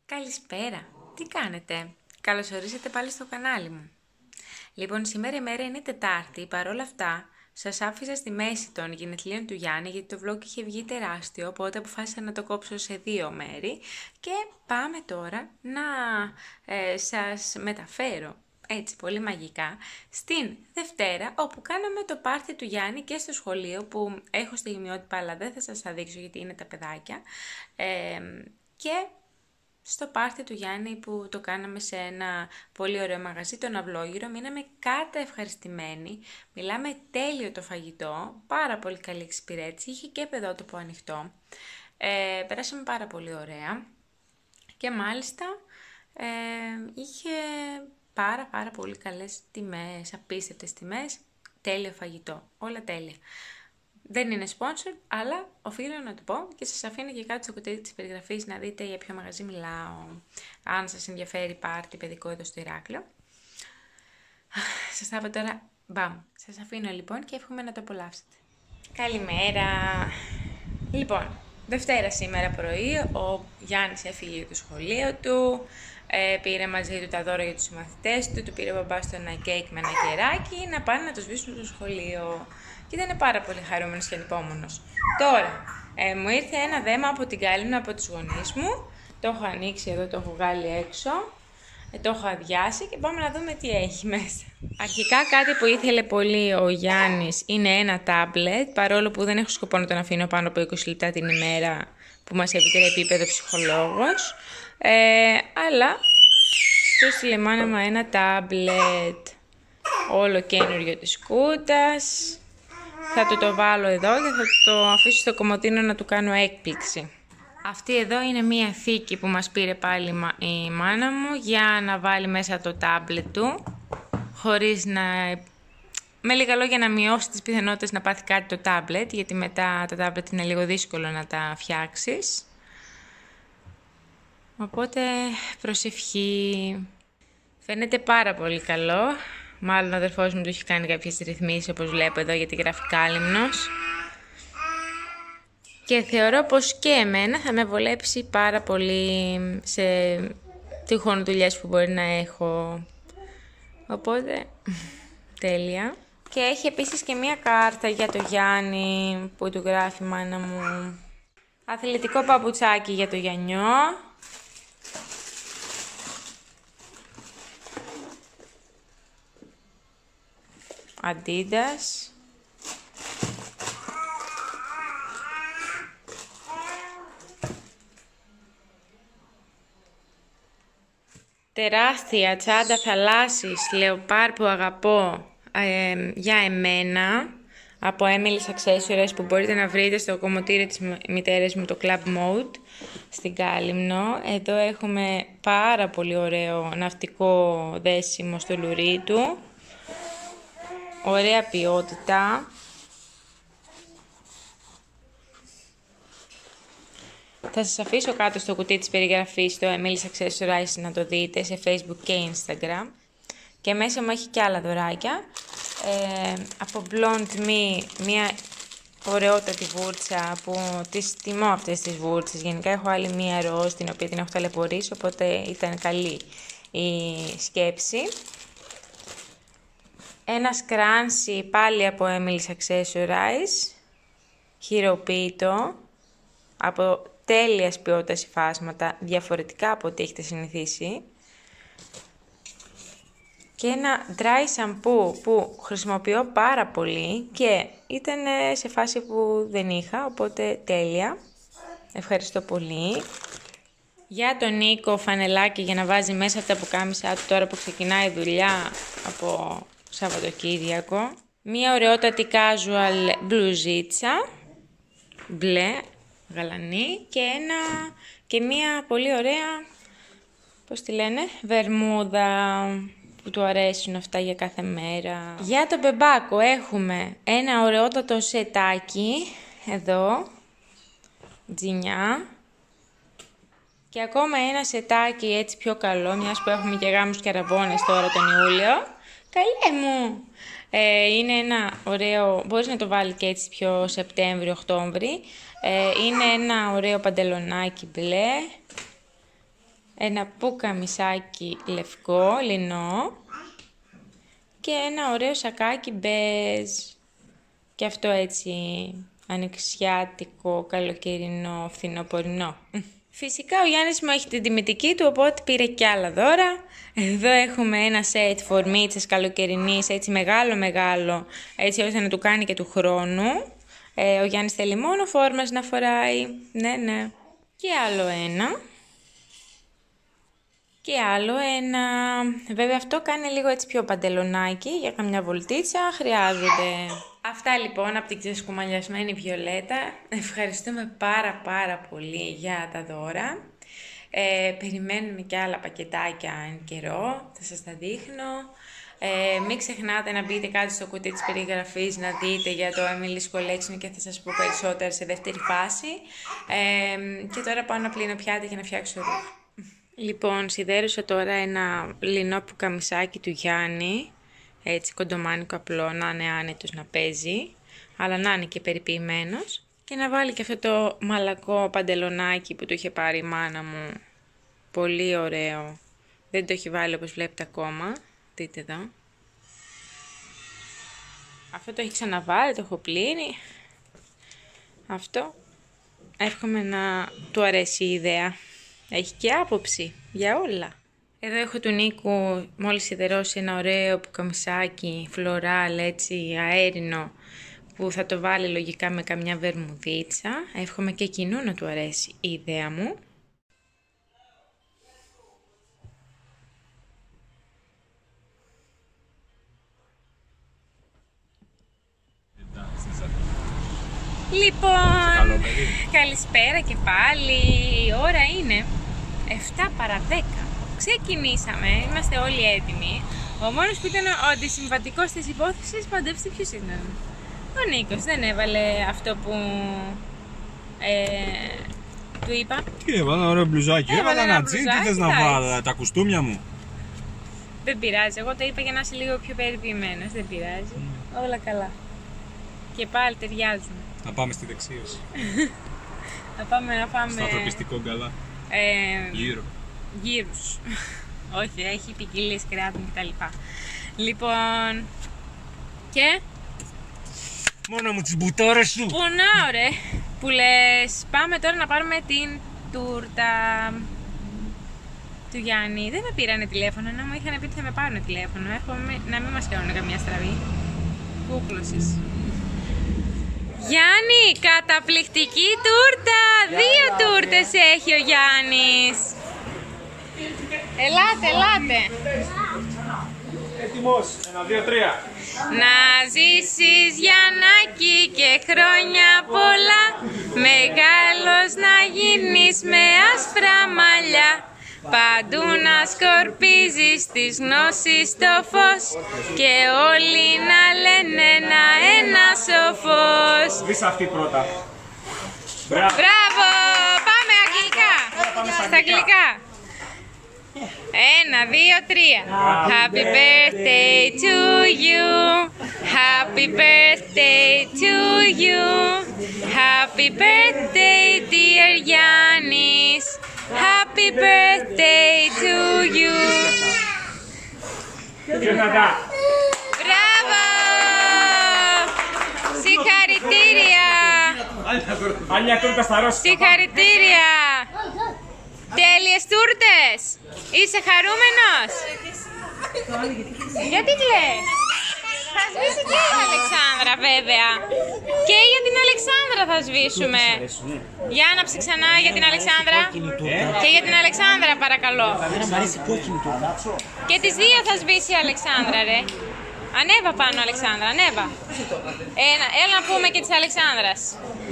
Καλησπέρα, τι κάνετε? Καλώς ορίσατε πάλι στο κανάλι μου. Λοιπόν, σήμερα η μέρα είναι Τετάρτη, παρόλα αυτά σας άφησα στη μέση των γενεθλίων του Γιάννη γιατί το vlog είχε βγει τεράστιο, οπότε αποφάσισα να το κόψω σε δύο μέρη και πάμε τώρα να σας μεταφέρω έτσι πολύ μαγικά στην Δευτέρα, όπου κάναμε το πάρτι του Γιάννη και στο σχολείο που έχω στιγμιότυπα αλλά δεν θα σας τα δείξω γιατί είναι τα παιδάκια και στο πάρτι του Γιάννη που το κάναμε σε ένα πολύ ωραίο μαγαζί, τον Αυλόγυρο, μείναμε ευχαριστημένοι. Μιλάμε τέλειο το φαγητό, πάρα πολύ καλή εξυπηρέτηση, είχε και παιδότοπο ανοιχτό. Περάσαμε πάρα πολύ ωραία και μάλιστα είχε πάρα πολύ καλές τιμές, απίστευτες τιμές, τέλειο φαγητό, όλα τέλεια. Δεν είναι sponsor, αλλά οφείλω να το πω και σας αφήνω και κάτω στο κουτί της περιγραφής να δείτε για ποιο μαγαζί μιλάω, αν σας ενδιαφέρει πάρτι παιδικό εδώ στο Ηράκλειο. Σας τα είπα τώρα, μπαμ. Σας αφήνω λοιπόν και εύχομαι να το απολαύσετε. Καλημέρα. Λοιπόν, Δευτέρα σήμερα πρωί, ο Γιάννης έφυγε για το σχολείο του, πήρε μαζί του τα δώρα για τους συμμαθητές του, πήρε ο μπαμπάς του ένα κέικ με ένα κεράκι να πάνε να το σβήσουν στο σχολείο. Και ήταν πάρα πολύ χαρούμενος και ανυπόμονος. Τώρα, μου ήρθε ένα δέμα από την Κάλυμνο, από τους γονείς μου. Το έχω ανοίξει εδώ, το έχω βγάλει έξω. Το έχω αδειάσει και πάμε να δούμε τι έχει μέσα. Αρχικά κάτι που ήθελε πολύ ο Γιάννης είναι ένα τάμπλετ, παρόλο που δεν έχω σκοπό να τον αφήνω πάνω από 20 λεπτά την ημέρα που μας επιτρέπει παιδοψυχολόγος. Αλλά του στείλε μάνα μου ένα τάμπλετ όλο καινούριο της Κούτας. Θα το βάλω εδώ και θα το αφήσω στο κομμωτίνο να του κάνω έκπληξη. Αυτή εδώ είναι μία θήκη που μας πήρε πάλι η μάνα μου για να βάλει μέσα το τάμπλετ του, χωρίς να... με λίγα λόγια να μειώσει τις πιθανότητες να πάθει κάτι το τάμπλετ, γιατί μετά τα τάμπλετ είναι λίγο δύσκολο να τα φτιάξεις. Οπότε προσευχή. Φαίνεται πάρα πολύ καλό. Μάλλον ο αδερφός μου του έχει κάνει κάποιες ρυθμίσεις όπως βλέπω εδώ γιατί γράφει Κάλυμνος. Και θεωρώ πως και εμένα θα με βολέψει πάρα πολύ σε τυχόν δουλειές που μπορεί να έχω. Οπότε, τέλεια. Και έχει επίσης και μία κάρτα για το Γιάννη που του γράφει η μάνα μου. Αθλητικό παπουτσάκι για το Γιαννιό. Adidas. Τεράστια τσάντα θαλάσσης λεοπάρ που αγαπώ για εμένα από Emily's Accessories που μπορείτε να βρείτε στο κομμωτήριο της μητέρας μου, το Club Mode στην Κάλυμνο. Εδώ έχουμε πάρα πολύ ωραίο ναυτικό δέσιμο στο λουρί του. Ωραία ποιότητα. Θα σας αφήσω κάτω στο κουτί της περιγραφής το Emily's Accessories να το δείτε σε Facebook και Instagram. Και μέσα μου έχει και άλλα δωράκια. Από Blonde Me μια ωραιότατη βούρτσα που τις τιμώ αυτές τις βούρτσες. Γενικά έχω άλλη μία ροζ την οποία την έχω ταλαιπωρήσει, οπότε ήταν καλή η σκέψη. Ένα σκράνσι πάλι από Emily's Accessories, χειροποίητο, από τέλειας ποιότητας υφάσματα, διαφορετικά από ό,τι έχετε συνηθίσει. Και ένα dry shampoo που χρησιμοποιώ πάρα πολύ και ήταν σε φάση που δεν είχα, οπότε τέλεια. Ευχαριστώ πολύ. Για τον Νίκο φανελάκι για να βάζει μέσα από τα πουκάμισά του τώρα που ξεκινάει η δουλειά από Σαββατοκύριακο. Μία ωραιότατη casual μπλουζίτσα, μπλε, γαλανή και μία πολύ ωραία, πώς τη λένε, βερμούδα που του αρέσουν αυτά για κάθε μέρα. Για τον μπεμπάκο έχουμε ένα ωραιότατο σετάκι, εδώ, τζινιά. Και ακόμα ένα σετάκι έτσι πιο καλό, μιας που έχουμε και γάμους και αραβώνες τώρα τον Ιούλιο. Καλέ μου! Είναι ένα ωραίο, μπορείς να το βάλει και έτσι πιο Σεπτέμβριο-Οκτώβρη. Είναι ένα ωραίο παντελονάκι μπλε. ένα πουκαμισάκι λευκό, λινό και ένα ωραίο σακάκι μπέζ. Και αυτό έτσι ανοιξιάτικο, καλοκαιρινό, φθινοπορεινό. Φυσικά ο Γιάννης μου έχει την τιμητική του, οπότε πήρε κι άλλα δώρα. Εδώ έχουμε ένα σετ φορμίτσας καλοκαιρινής, έτσι μεγάλο, έτσι ώστε να του κάνει και του χρόνου. Ο Γιάννης θέλει μόνο φόρμας να φοράει, ναι. Και άλλο ένα. Και άλλο ένα. Βέβαια αυτό κάνει λίγο έτσι πιο παντελονάκι, για καμιά βολτίτσα χρειάζονται. Αυτά λοιπόν από την ξεσκουμαλιασμένη Βιολέτα. Ευχαριστούμε πάρα πολύ για τα δώρα. Περιμένουμε και άλλα πακετάκια εν καιρό, θα σας τα δείχνω. Μην ξεχνάτε να μπείτε κάτω στο κουτί της περιγραφής να δείτε για το Emily's Collection και θα σας πω περισσότερα σε δεύτερη φάση. Και τώρα πάω να πλύνω πιάτα για να φτιάξω ρούχα. Λοιπόν, σιδέρωσα τώρα ένα λινό πουκαμισάκι του Γιάννη, έτσι κοντομάνικο απλό, να είναι άνετος να παίζει, αλλά να είναι και περιποιημένος. Και να βάλει και αυτό το μαλακό παντελονάκι που το είχε πάρει η μάνα μου, πολύ ωραίο. Δεν το έχει βάλει όπως βλέπετε ακόμα, δείτε εδώ. Αυτό το έχει ξαναβάλει, το έχω πλύνει. Αυτό, εύχομαι να του αρέσει η ιδέα. Έχει και άποψη για όλα. Εδώ έχω του Νίκου μόλις σιδερώσει ένα ωραίο πουκαμισάκι, φλωράλ, έτσι αέρινο, που θα το βάλει λογικά με καμιά βερμουδίτσα. Εύχομαι και εκείνου να του αρέσει η ιδέα μου. Λοιπόν, καλησπέρα και πάλι. Η ώρα είναι 7 παρά 10. Ξεκινήσαμε, είμαστε όλοι έτοιμοι. Ο μόνος που ήταν ο αντισυμβατικός της υπόθεσης, παντεύστε ποιος ήταν. Ο Νίκος δεν έβαλε αυτό που του είπα. Τι έβαλα, ωραίο μπλουζάκι. Έβαλα ένα τζιν, τι θες να βάλω, τα κουστούμια μου. Δεν πειράζει, εγώ το είπα για να είσαι λίγο πιο περιποιημένος, δεν πειράζει. Όλα καλά. Και πάλι ταιριάζουν. Να πάμε στη δεξίωση. Να πάμε. Στο ανθρωπιστικό γκαλά. Γύρους. Όχι, έχει ποικιλίες κρεάτων κτλ. Λοιπόν. Και. Μόνο μου τις μπουτόρες σου. Πονάω ρε. Που λες, πάμε τώρα να πάρουμε την τούρτα του Γιάννη. Δεν με πήρανε τηλέφωνο, να μου είχαν πει ότι θα με πάρουν τηλέφωνο. Εύχομαι να μην μας κάνουν καμιά στραβή. Κούκλωσης. Γιάννη, καταπληκτική τούρτα! 2 τούρτες έχει ο Γιάννης. Ελάτε. Έτοιμος, 1, 2, 3. Να ζήσεις Γιαννάκη και χρόνια πολλά, μεγάλος να γίνεις με άσπρα μαλλιά, παντού να σκορπίζεις της γνώσης το φως και όλοι να λένε να ένα σοφός. Δεις αυτή πρώτα. Μπράβο! Πάμε αγγλικά! Στα αγγλικά. 1, 2, 3. Happy birthday to you. Happy birthday to you. Happy birthday dear Giannis. Happy birthday to you. Μπράβο! Συγχαρητήρια! Συγχαρητήρια! Τέλειες τούρτες! Είσαι χαρούμενος? Γιατί κλαις? Θα σβήσει και η Αλεξάνδρα βέβαια. Και για την Αλεξάνδρα θα σβήσουμε. Για άψε ξανά για την Αλεξάνδρα. Και για την Αλεξάνδρα παρακαλώ. Και τις 2 θα σβήσει η Αλεξάνδρα ρε. Ανέβα πάνω Αλεξάνδρα, ανέβα. Έλα να πούμε και της Αλεξάνδρας.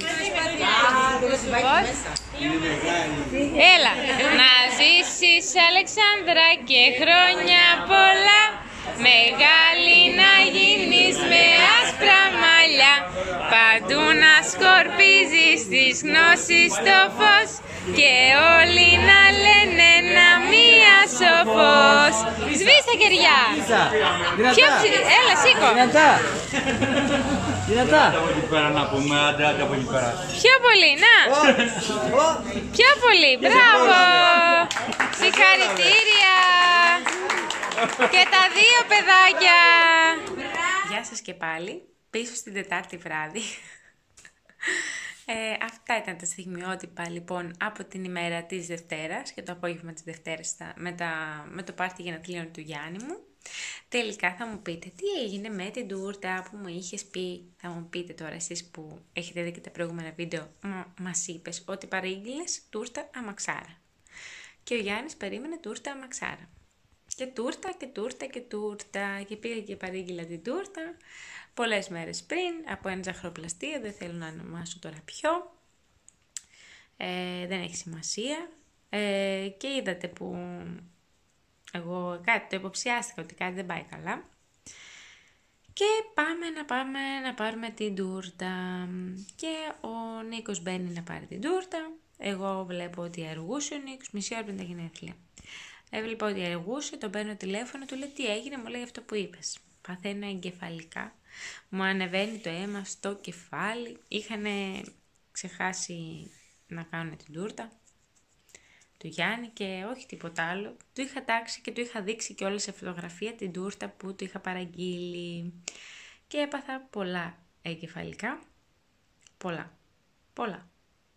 Έλα. Να ζήσεις Αλεξάνδρα και χρόνια πολλά, μεγάλη να γίνεις με άσπρα μαλλιά, παντού να σκορπίζεις της γνώσης το φως και όλοι να λένε να μία σοφός. Σβήστα κεριά. Έλα σήκω. Δυνατά. Από εκεί πέρα να πούμε, άντε από εκεί πέρα. Πιο πολύ, να. Πιο πολύ, μπράβο. Συγχαρητήρια. Και τα δύο παιδάκια! Γεια σας και πάλι, πίσω στην Τετάρτη βράδυ. Αυτά ήταν τα στιγμιότυπα λοιπόν από την ημέρα της Δευτέρας και το απόγευμα της Δευτέρας με το πάρτι γενεθλίων του Γιάννη μου. Τελικά θα μου πείτε τι έγινε με την τούρτα που μου είχες πει. Θα μου πείτε τώρα εσείς που έχετε δει και τα προηγούμενα βίντεο, μας είπες ότι παρήγγειλες τούρτα αμαξάρα. Και ο Γιάννης περίμενε τούρτα αμαξάρα. Και τούρτα και τούρτα και τούρτα. Και πήγα και παρήγγειλα την τούρτα πολλές μέρες πριν από ένα ζαχαροπλαστείο. Δεν θέλω να ονομάσω τώρα ποιο. Δεν έχει σημασία. Και είδατε που εγώ κάτι το υποψιάστηκα ότι κάτι δεν πάει καλά. Και πάμε να πάρουμε την τούρτα. Και ο Νίκος μπαίνει να πάρει την τούρτα. Εγώ βλέπω ότι αργούσε ο Νίκος μισή ώρα πριν τα γενέθλια. Έβλεπα ότι αργούσε, τον παίρνω τηλέφωνο, του λέει τι έγινε, μου λέει αυτό που είπες. Παθαίνω εγκεφαλικά, μου ανεβαίνει το αίμα στο κεφάλι, είχαν ξεχάσει να κάνουν την τούρτα του Γιάννη και όχι τίποτα άλλο. Του είχα τάξει και του είχα δείξει και όλη σε φωτογραφία την τούρτα που του είχα παραγγείλει. Και έπαθα πολλά εγκεφαλικά, πολλά.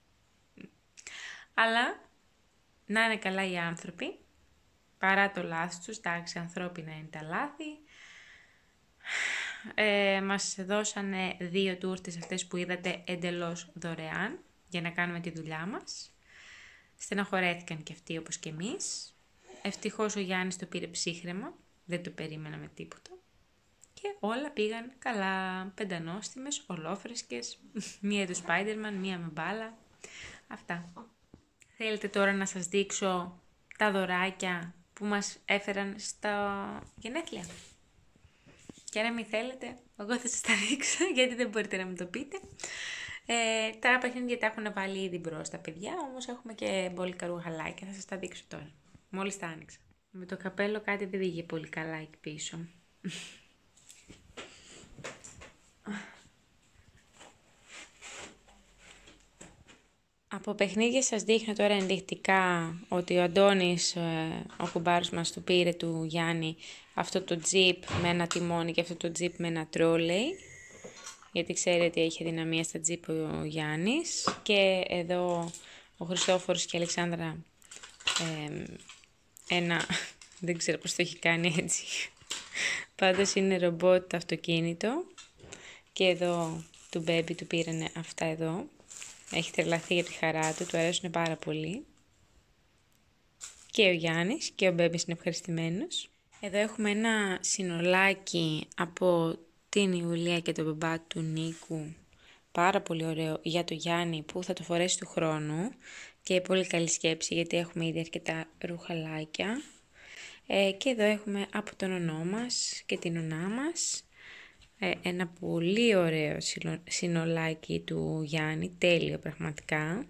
Αλλά να είναι καλά οι άνθρωποι. Παρά το λάθος τους, εντάξει, ανθρώπινα είναι τα λάθη. Μας δώσανε 2 τούρτες αυτές που είδατε εντελώς δωρεάν για να κάνουμε τη δουλειά μας. Στεναχωρέθηκαν και αυτοί όπως και εμείς. Ευτυχώς ο Γιάννης το πήρε ψύχραιμα, δεν το περίμεναμε τίποτα. Και όλα πήγαν καλά, πεντανόστιμες, ολόφρεσκες, μία του Spider-Man, μία με μπάλα. Αυτά. Θέλετε τώρα να σας δείξω τα δωράκια που μας έφεραν στα γενέθλια? Και να μην θέλετε, εγώ θα σας τα δείξω γιατί δεν μπορείτε να μου το πείτε. Τα παιχνίδια τα έχουν βάλει ήδη μπρος τα παιδιά, όμως έχουμε και μπόλικα ρουχαλάκια, θα σας τα δείξω τώρα. Μόλις τα άνοιξα. Με το καπέλο κάτι δεν πήγε πολύ καλά εκεί πίσω. Από παιχνίδια σας δείχνω τώρα ενδεικτικά ότι ο Αντώνης, ο κουμπάρος μας, του πήρε του Γιάννη αυτό το τζιπ με ένα τιμόνι και αυτό το τζιπ με ένα τρόλεϊ. Γιατί ξέρετε ότι έχει δυναμία στα τζιπ ο Γιάννης. Και εδώ ο Χριστόφορος και η Αλεξάνδρα ένα, δεν ξέρω πώς το έχει κάνει έτσι. Πάντως είναι ρομπότ το αυτοκίνητο. Και εδώ του μπέμπι του πήρανε αυτά εδώ. Έχει τρελαθεί για τη χαρά του, του αρέσουν πάρα πολύ. Και ο Γιάννης και ο μπέμπης είναι ευχαριστημένος. Εδώ έχουμε ένα συνολάκι από την Ιουλία και τον μπαμπά του Νίκου. Πάρα πολύ ωραίο για το Γιάννη που θα το φορέσει του χρόνου. Και πολύ καλή σκέψη γιατί έχουμε ήδη αρκετά ρουχαλάκια. Και εδώ έχουμε από τον ονό μας και την ονά μας. Ένα πολύ ωραίο συνολάκι του Γιάννη, τέλειο πραγματικά.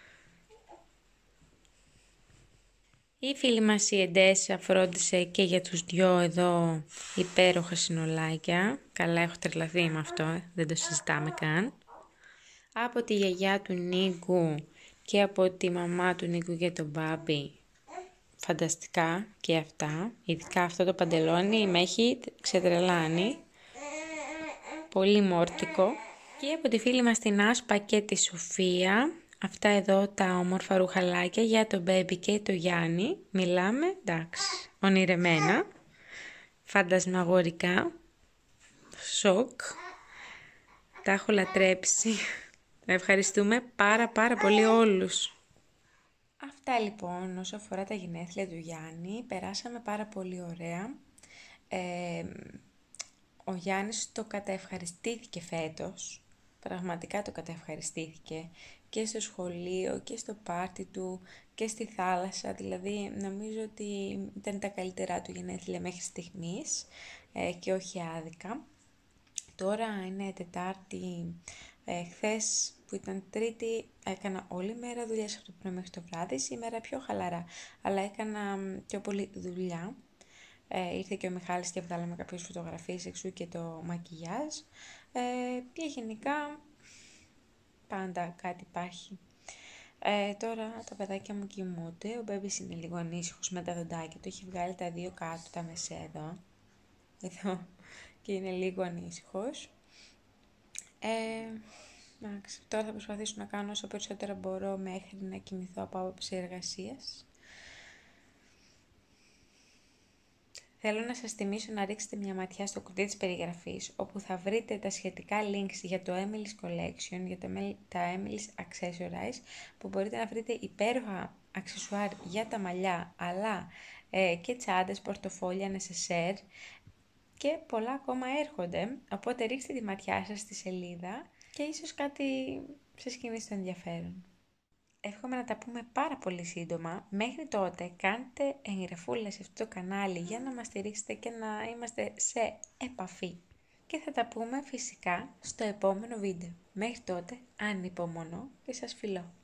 Η φίλη μας η Εντέσσα φρόντισε και για τους δυο εδώ υπέροχα συνολάκια. Καλά, έχω τρελαθεί με αυτό, δεν το συζητάμε καν. Από τη γιαγιά του Νίκου και από τη μαμά του Νίκου και τον Μπάμπη. Φανταστικά και αυτά, ειδικά αυτό το παντελόνι με έχει ξετρελάνει. Πολύ μόρτικο. Και από τη φίλη μας την Άσπα και τη Σοφία, αυτά εδώ τα όμορφα ρουχαλάκια για τον μπέμπι και το Γιάννη. Μιλάμε, εντάξει, ονειρεμένα, φαντασμαγορικά, σοκ, τα έχω λατρέψει. Ευχαριστούμε πάρα πολύ όλους. Αυτά λοιπόν όσο αφορά τα γενέθλια του Γιάννη, περάσαμε πάρα πολύ ωραία. Ο Γιάννης το καταευχαριστήθηκε φέτος, πραγματικά το καταευχαριστήθηκε και στο σχολείο και στο πάρτι του και στη θάλασσα, δηλαδή νομίζω ότι ήταν τα καλύτερά του γενέθλια μέχρι στιγμής και όχι άδικα. Τώρα είναι Τετάρτη, χθες που ήταν Τρίτη έκανα όλη μέρα δουλειές από το πρωί μέχρι το βράδυ, σήμερα πιο χαλαρά, αλλά έκανα πιο πολύ δουλειά. Ήρθε και ο Μιχάλης και βγάλαμε κάποιες φωτογραφίες εξού και το μακιγιάζ και γενικά πάντα κάτι υπάρχει. Τώρα τα παιδάκια μου κοιμούνται, ο Μπέμπης είναι λίγο ανήσυχος με τα δοντάκια του, έχει βγάλει τα δύο κάτω, τα μεσαία εδώ και είναι λίγο ανήσυχος. Τώρα θα προσπαθήσω να κάνω όσο περισσότερα μπορώ μέχρι να κοιμηθώ από άποψη εργασίας. Θέλω να σας θυμίσω να ρίξετε μια ματιά στο κουτί της περιγραφής, όπου θα βρείτε τα σχετικά links για το Emily's Collection, για τα Emily's Accessorize, που μπορείτε να βρείτε υπέροχα αξεσουάρ για τα μαλλιά, αλλά και τσάντες, πορτοφόλια, necessaire και πολλά ακόμα έρχονται, οπότε ρίξτε τη ματιά σας στη σελίδα και ίσως κάτι σας κινήσει το ενδιαφέρον. Εύχομαι να τα πούμε πάρα πολύ σύντομα. Μέχρι τότε κάντε εγγραφούλα σε αυτό το κανάλι για να μας στηρίξετε και να είμαστε σε επαφή. Και θα τα πούμε φυσικά στο επόμενο βίντεο. Μέχρι τότε ανυπομονώ και σας φιλώ.